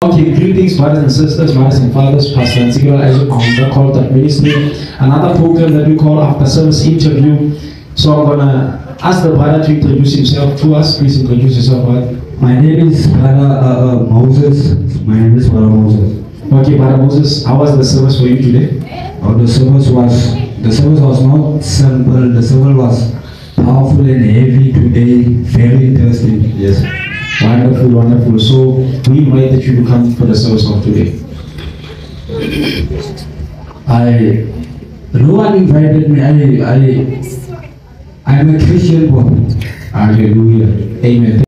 Okay, greetings, brothers and sisters, mothers and fathers, Pastor Ntsikelelo as Nqonga called that ministry. Another program that we call after service interview. So I'm gonna ask the brother to introduce himself to us. Please introduce yourself, brother. My name is Brother Moses. My name is Brother Moses. Okay, Brother Moses, how was the service for you today? The service was not simple. The service was powerful and heavy today. Very interesting. Yes. Wonderful, wonderful. So we invited you to come for the service of today. No one invited me. I'm a Christian boy. Hallelujah. Amen.